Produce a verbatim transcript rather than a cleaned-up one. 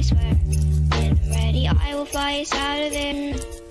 swear. When I'm ready, I will fly us out of there.